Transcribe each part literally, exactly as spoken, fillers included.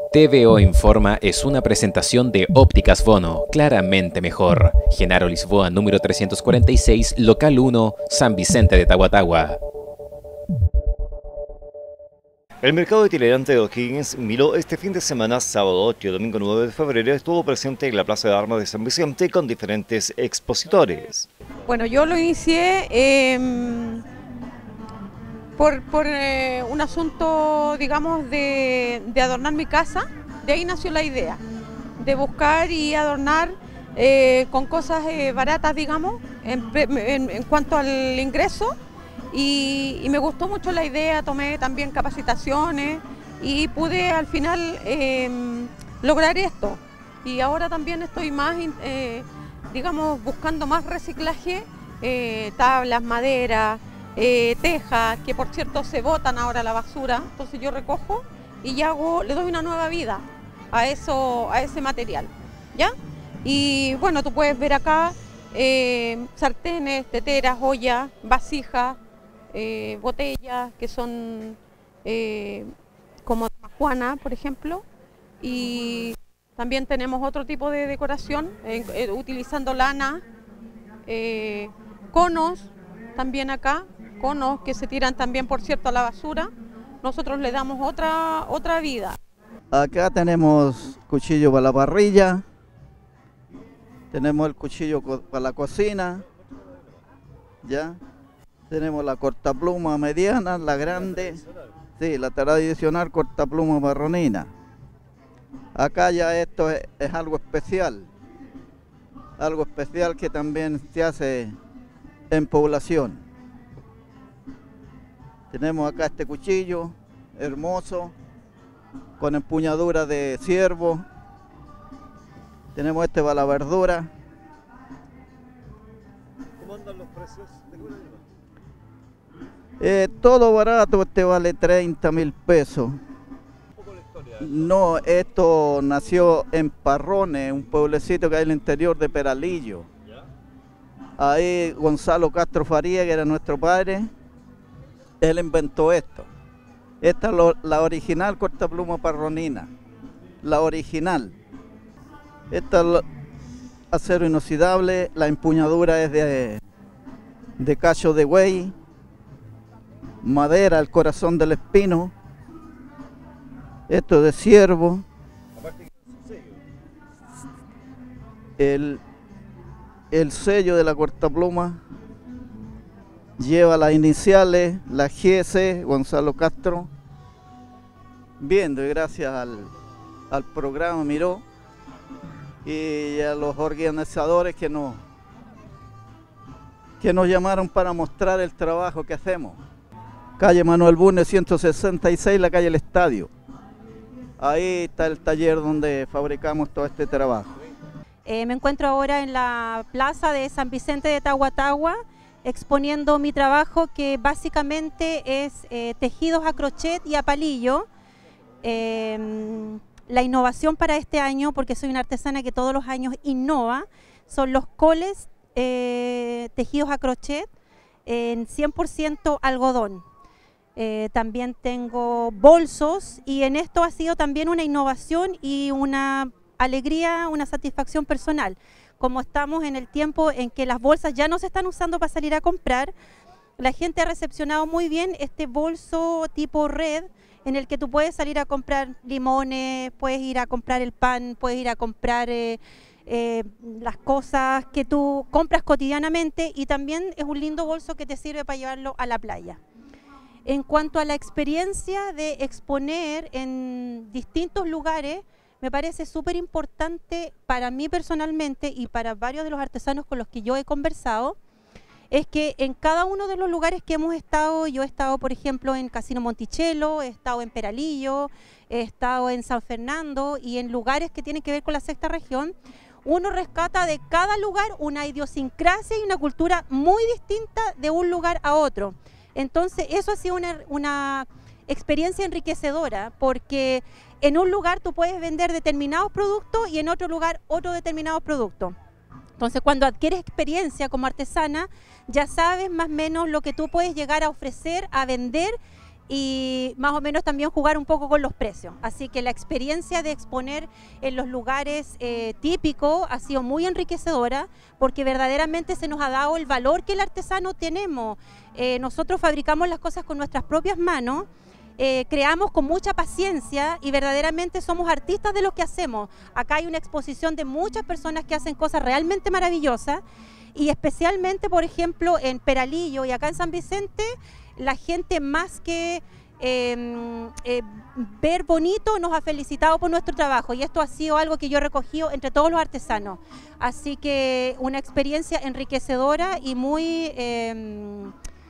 T V O Informa es una presentación de Ópticas Bono, claramente mejor. Genaro Lisboa, número trescientos cuarenta y seis, local uno, San Vicente de Tahuatahua. El mercado itinerante de O'Higgins miró este fin de semana, sábado ocho y domingo nueve de febrero, estuvo presente en la Plaza de Armas de San Vicente con diferentes expositores. Bueno, yo lo inicié eh, por, por eh, un asunto, digamos, de, de adornar mi casa. De ahí nació la idea, de buscar y adornar eh, con cosas eh, baratas, digamos, en, en, en cuanto al ingreso. Y, y me gustó mucho la idea, tomé también capacitaciones y pude al final eh, lograr esto. Y ahora también estoy más, eh, digamos, buscando más reciclaje, eh, tablas, madera, eh, tejas, que por cierto se botan ahora a la basura, entonces yo recojo y hago, le doy una nueva vida a, eso, a ese material, ¿ya? Y bueno, tú puedes ver acá eh, sartenes, teteras, ollas, vasijas, Eh, botellas que son eh, como de majuana, por ejemplo, y también tenemos otro tipo de decoración eh, eh, utilizando lana, eh, conos también acá, conos que se tiran también, por cierto, a la basura. Nosotros le damos otra, otra vida. Acá tenemos cuchillo para la parrilla, tenemos el cuchillo para la cocina, ya. Tenemos la cortapluma mediana, la grande, sí, la tradicional cortapluma marronina. Acá ya esto es, es algo especial, algo especial que también se hace en población. Tenemos acá este cuchillo hermoso, con empuñadura de ciervo. Tenemos este para la verdura. ¿Cómo andan los precios? Eh, todo barato, este vale treinta mil pesos. No, esto nació en Parrones, un pueblecito que hay en el interior de Peralillo. Ahí Gonzalo Castro Faría, que era nuestro padre, él inventó esto. Esta es lo, la original cortapluma parronina, la original. Esta es acero inoxidable, la empuñadura es de, de cacho de buey. Madera, el corazón del espino. Esto de ciervo. El, el sello de la cortapluma lleva las iniciales, la G S, Gonzalo Castro. Viendo y gracias al, al programa Miró y a los organizadores que nos, que nos llamaron para mostrar el trabajo que hacemos. Calle Manuel Bulnes ciento sesenta y seis, la calle El Estadio. Ahí está el taller donde fabricamos todo este trabajo. Eh, me encuentro ahora en la plaza de San Vicente de Tahuatahua, exponiendo mi trabajo, que básicamente es eh, tejidos a crochet y a palillo. Eh, la innovación para este año, porque soy una artesana que todos los años innova, son los coles eh, tejidos a crochet en cien por ciento algodón. Eh, también tengo bolsos, y en esto ha sido también una innovación y una alegría, una satisfacción personal. Como estamos en el tiempo en que las bolsas ya no se están usando para salir a comprar, la gente ha recepcionado muy bien este bolso tipo red, en el que tú puedes salir a comprar limones, puedes ir a comprar el pan, puedes ir a comprar eh, eh, las cosas que tú compras cotidianamente, y también es un lindo bolso que te sirve para llevarlo a la playa. En cuanto a la experiencia de exponer en distintos lugares, me parece súper importante para mí personalmente y para varios de los artesanos con los que yo he conversado, es que en cada uno de los lugares que hemos estado, yo he estado por ejemplo en Casino Monticello, he estado en Peralillo, he estado en San Fernando y en lugares que tienen que ver con la sexta región, uno rescata de cada lugar una idiosincrasia y una cultura muy distinta de un lugar a otro. Entonces eso ha sido una, una experiencia enriquecedora, porque en un lugar tú puedes vender determinados productos y en otro lugar otro determinados productos. Entonces cuando adquieres experiencia como artesana, ya sabes más o menos lo que tú puedes llegar a ofrecer, a vender, y más o menos también jugar un poco con los precios. Así que la experiencia de exponer en los lugares eh, típicos ha sido muy enriquecedora, porque verdaderamente se nos ha dado el valor que el artesano tenemos. Eh, nosotros fabricamos las cosas con nuestras propias manos, eh, creamos con mucha paciencia y verdaderamente somos artistas de lo que hacemos. Acá hay una exposición de muchas personas que hacen cosas realmente maravillosas, y especialmente, por ejemplo, en Peralillo y acá en San Vicente, la gente más que eh, eh, ver bonito nos ha felicitado por nuestro trabajo, y esto ha sido algo que yo he recogido entre todos los artesanos. Así que una experiencia enriquecedora y muy eh,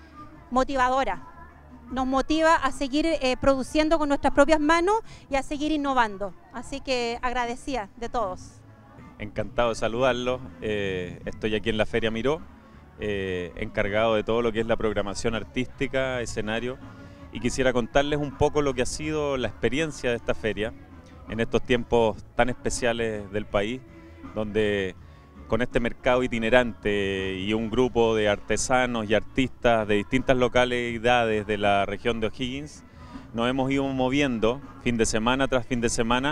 motivadora. Nos motiva a seguir eh, produciendo con nuestras propias manos y a seguir innovando. Así que agradecida de todos. Encantado de saludarlos. Eh, estoy aquí en la Feria Miró. Eh, encargado de todo lo que es la programación artística, escenario, y quisiera contarles un poco lo que ha sido la experiencia de esta feria en estos tiempos tan especiales del país, donde con este mercado itinerante y un grupo de artesanos y artistas de distintas localidades de la región de O'Higgins, nos hemos ido moviendo fin de semana tras fin de semana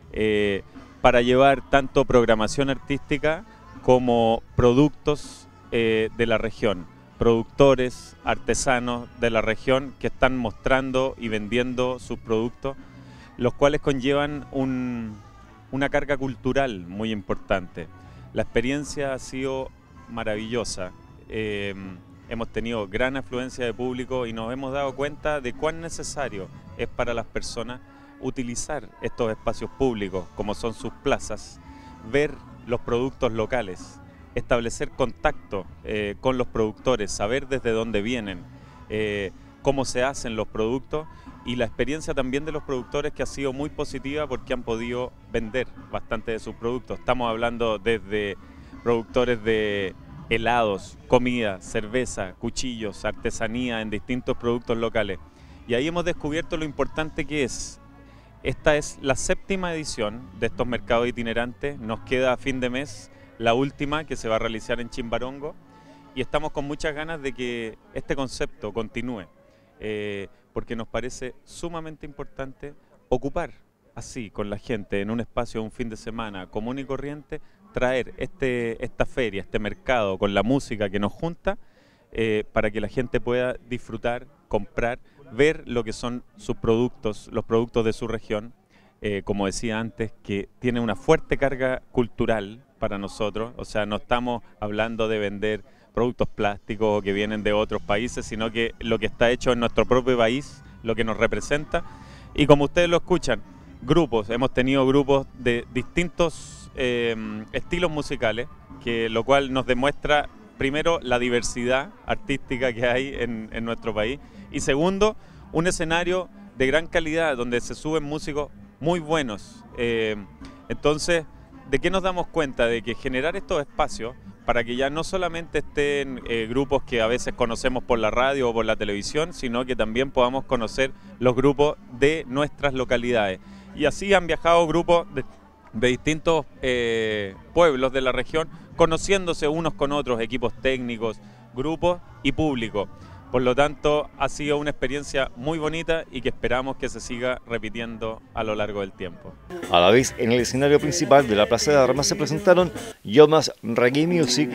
eh, para llevar tanto programación artística como productos Eh, de la región, productores, artesanos de la región que están mostrando y vendiendo sus productos, los cuales conllevan un, una carga cultural muy importante. La experiencia ha sido maravillosa, eh, hemos tenido gran afluencia de público y nos hemos dado cuenta de cuán necesario es para las personas utilizar estos espacios públicos, como son sus plazas, ver los productos locales, establecer contacto eh, con los productores, saber desde dónde vienen, eh, cómo se hacen los productos, y la experiencia también de los productores, que ha sido muy positiva porque han podido vender bastante de sus productos. Estamos hablando desde productores de helados, comida, cerveza, cuchillos, artesanía en distintos productos locales. Y ahí hemos descubierto lo importante que es. Esta es la séptima edición de estos mercados itinerantes, nos queda a fin de mes la última, que se va a realizar en Chimbarongo, y estamos con muchas ganas de que este concepto continúe, eh, porque nos parece sumamente importante ocupar así con la gente en un espacio, un fin de semana común y corriente, traer este, esta feria, este mercado con la música que nos junta, eh, para que la gente pueda disfrutar, comprar, ver lo que son sus productos, los productos de su región, eh, como decía antes, que tiene una fuerte carga cultural para nosotros. O sea, no estamos hablando de vender productos plásticos que vienen de otros países, sino que lo que está hecho en nuestro propio país, lo que nos representa. Y como ustedes lo escuchan, grupos, hemos tenido grupos de distintos eh, estilos musicales, que lo cual nos demuestra, primero, la diversidad artística que hay en, en nuestro país, y segundo, un escenario de gran calidad donde se suben músicos muy buenos. Eh, entonces, ¿de qué nos damos cuenta? De que generar estos espacios para que ya no solamente estén eh, grupos que a veces conocemos por la radio o por la televisión, sino que también podamos conocer los grupos de nuestras localidades. Y así han viajado grupos de, de distintos eh, pueblos de la región, conociéndose unos con otros, equipos técnicos, grupos y público. Por lo tanto, ha sido una experiencia muy bonita y que esperamos que se siga repitiendo a lo largo del tiempo. A la vez, en el escenario principal de la Plaza de Armas se presentaron Yomas Reggae Music.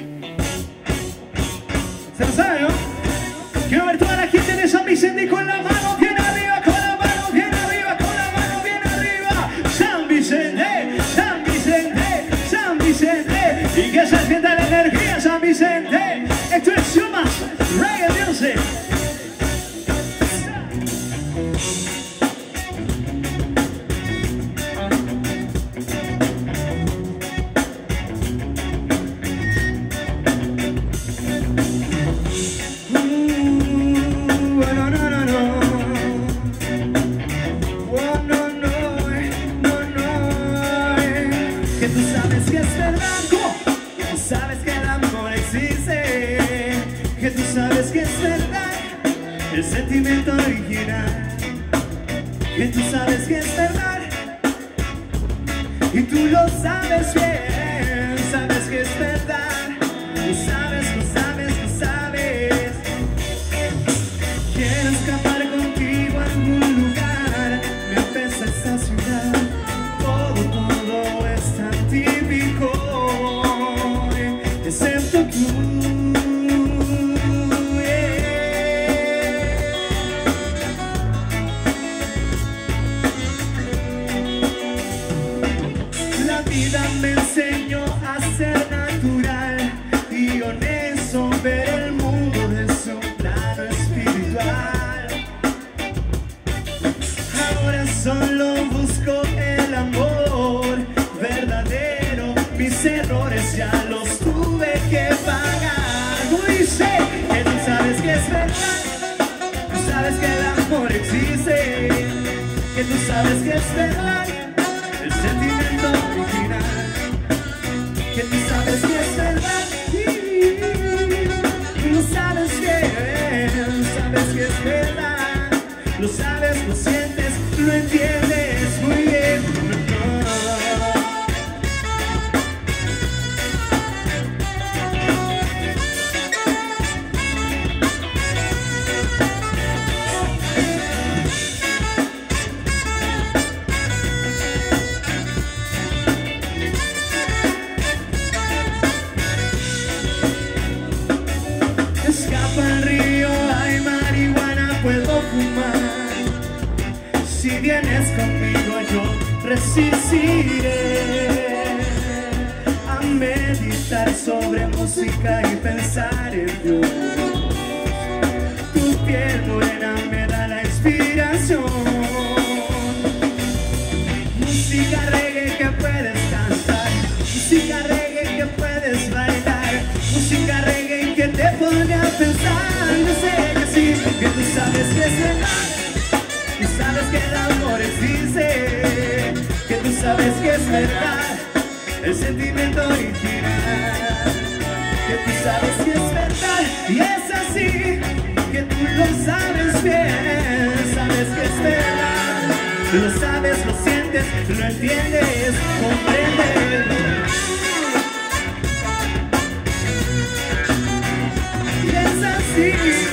¿Se lo sabe, no? Quiero ver toda la gente de San Vicente con la mano bien arriba, con la mano bien arriba, con la mano bien arriba. San Vicente, San Vicente, San Vicente. Y que se sienta la energía, San Vicente. Esto es Yomas Reggae Music. El sentimiento original, que tú sabes que es verdad, y tú lo sabes bien, sabes que es verdad, tú sabes, tú sabes, tú sabes. Quiero escapar contigo vida me enseñó a ser natural y honesto, ver el mundo desde un plano espiritual. Ahora solo busco el amor verdadero, mis errores ya los tuve que pagar. Tú dices que tú sabes que es verdad, tú sabes que el amor existe, que tú sabes que es verdad, el sentimiento original, que tú sabes que es verdad, y lo sabes que, sabes que es verdad, lo sabes, lo sientes, lo entiendes muy bien. Si vienes conmigo yo resistiré a meditar sobre música y pensar en Dios. Tu piel morena me da la inspiración. Música reggae que puedes cantar, música reggae que puedes bailar, música reggae que te pone a pensar. Yo sé que sí, que tú sabes que es verdad, tú sabes que el amor existe, que tú sabes que es verdad, el sentimiento original, que tú sabes que es verdad, y es así, que tú lo sabes bien, sabes que es verdad, lo sabes, lo sientes, lo entiendes, comprendes. Y es así.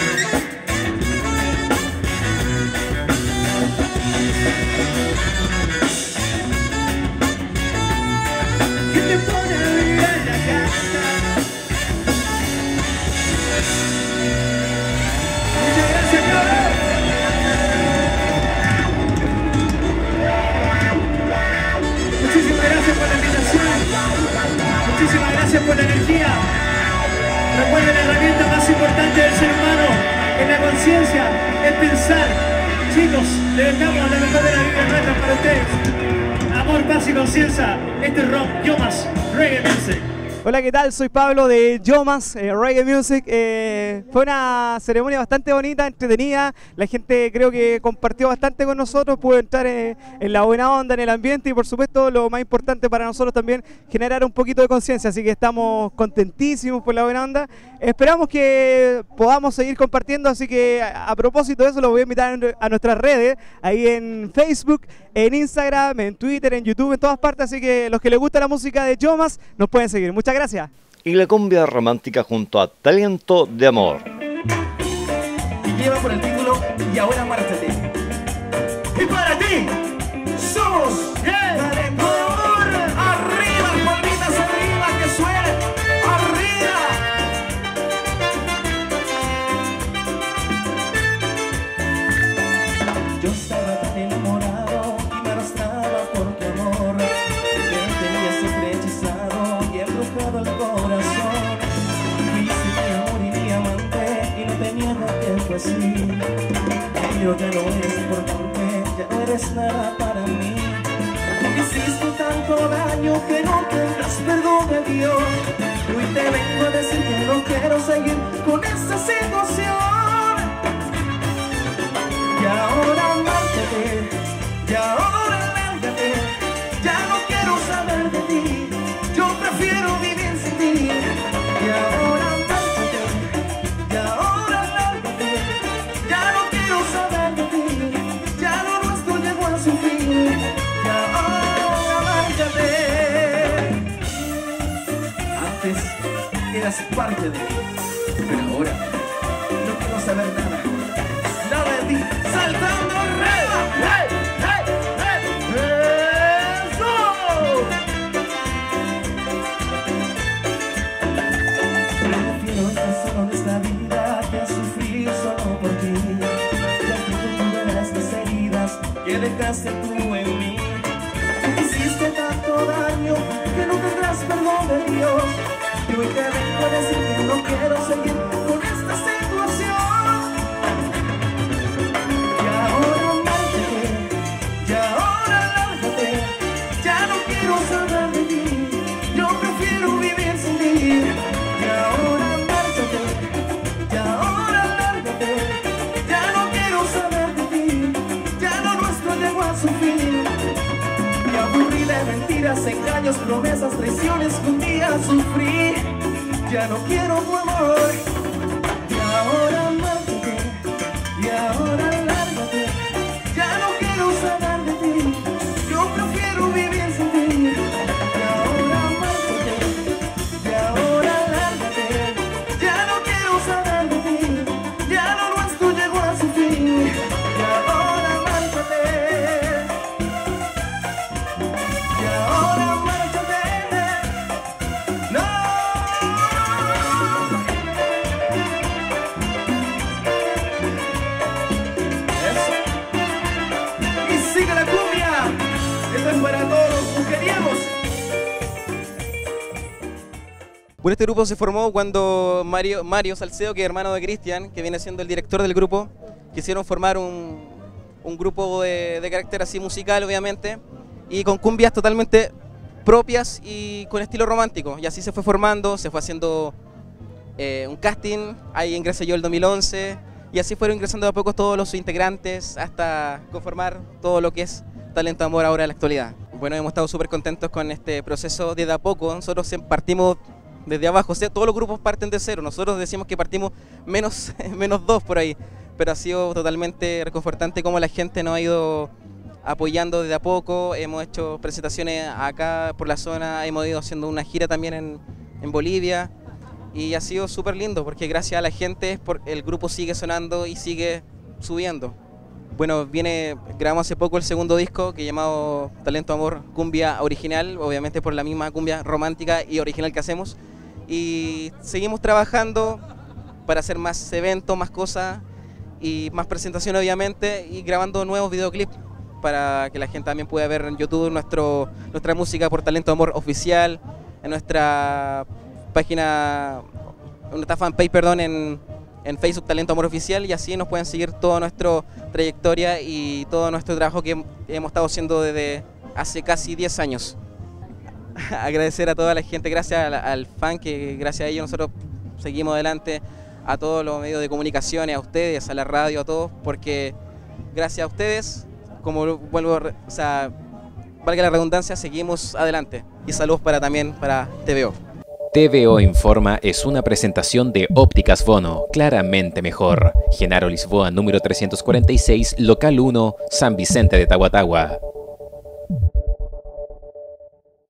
Muchísimas gracias por la energía. Recuerden, la herramienta más importante del ser humano es la conciencia, es pensar. Chicos, le dejamos la mejor de la vida nuestra para ustedes. Amor, paz y conciencia. Este es rock, Yomas, Reggae Music. Hola, ¿qué tal? Soy Pablo de Yomas, eh, Reggae Music. Eh, fue una ceremonia bastante bonita, entretenida. La gente creo que compartió bastante con nosotros, pudo entrar eh, en la buena onda, en el ambiente y por supuesto lo más importante para nosotros también, generar un poquito de conciencia. Así que estamos contentísimos por la buena onda. Esperamos que podamos seguir compartiendo, así que a, a propósito de eso los voy a invitar a nuestras redes, ahí en Facebook, en Instagram, en Twitter, en YouTube, en todas partes. Así que los que les gusta la música de Yomas nos pueden seguir. Muchas gracias. Y la cumbia romántica junto a Talento de Amor. Y lleva por el título Y ahora márchate. Y para ti somos Talento de Amor. Arriba, palmitas arriba, que suene. Arriba. Yo estaba tan enamorado y me arrastraba por tu amor. Me tenía siempre hechizado y embrujado el corazón. Fuiste mi amor y mi amante y no tenía nada tiempo así. Pero ya no eres importante, ya no eres nada para mí. Me hiciste tanto daño que no tendrás perdón de Dios. Hoy te vengo a decir que no quiero seguir con esta situación. Y ahora márchate, y ahora lárgate. Ya no quiero saber de ti, yo prefiero vivir sin ti. Y ahora márchate, y ahora lárgate. Ya no quiero saber de ti, ya lo nuestro llegó a su fin. Y ahora márchate. Antes eras parte de mí, pero ahora no quiero saber nada, nada de ti. Saltando arriba, hey, hey, hey, eso. Prefiero estar solo en esta vida que sufrir solo por ti. Ya que tú verás las heridas que dejaste tú en mí. Hiciste tanto daño mentiras, engaños, promesas, traiciones que un día sufrí. Ya no quiero tu amor. Y ahora márchate, y ahora lárgate. Ya no quiero saber de ti. Yo prefiero vivir sin ti. Y ahora márchate, y ahora lárgate. Ya no quiero saber de ti. Ya lo nuestro llegó a su fin. Y ahora márchate. Y ahora márchate. No. Eso. Y sigue la cumbia. Esto es para todos los mujeriegos. Bueno, este grupo se formó cuando Mario, Mario Salcedo, que es hermano de Cristian, que viene siendo el director del grupo, quisieron formar un, un grupo de, de carácter así musical, obviamente, y con cumbias totalmente propias y con estilo romántico. Y así se fue formando, se fue haciendo eh, un casting, ahí ingresé yo el dos mil once, y así fueron ingresando de a poco todos los integrantes hasta conformar todo lo que es Talento Amor ahora en la actualidad. Bueno, hemos estado súper contentos con este proceso de, de a poco. Nosotros partimos desde abajo, o sea, todos los grupos parten de cero. Nosotros decimos que partimos menos, menos dos por ahí, pero ha sido totalmente reconfortante cómo la gente nos ha ido apoyando desde a poco. Hemos hecho presentaciones acá por la zona, hemos ido haciendo una gira también en, en Bolivia, y ha sido súper lindo porque gracias a la gente por, el grupo sigue sonando y sigue subiendo. Bueno, viene, grabamos hace poco el segundo disco que llamado Talento Amor Cumbia Original, obviamente por la misma cumbia romántica y original que hacemos, y seguimos trabajando para hacer más eventos, más cosas y más presentaciones obviamente, y grabando nuevos videoclips para que la gente también pueda ver en YouTube nuestro, nuestra música por Talento Amor Oficial, en nuestra página, en nuestra fanpage, perdón, en, en Facebook Talento Amor Oficial, y así nos pueden seguir toda nuestra trayectoria y todo nuestro trabajo que hemos estado haciendo desde hace casi diez años. Agradecer a toda la gente, gracias al, al fan, que gracias a ellos nosotros seguimos adelante, a todos los medios de comunicación, a ustedes, a la radio, a todos, porque gracias a ustedes, como vuelvo, o sea, valga la redundancia, seguimos adelante. Y saludos para también para T V O. T V O Informa es una presentación de Ópticas Bono, claramente mejor. Genaro Lisboa número trescientos cuarenta y seis, local uno, San Vicente de Tahuatahua.